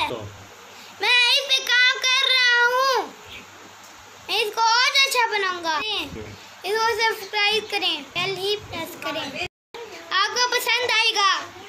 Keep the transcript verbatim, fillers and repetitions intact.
मैं इस पे काम कर रहा हूँ, मैं इसको और अच्छा बनाऊंगा। इसको सब्सक्राइब करें, बेल ही प्रेस करें, आपको पसंद आएगा।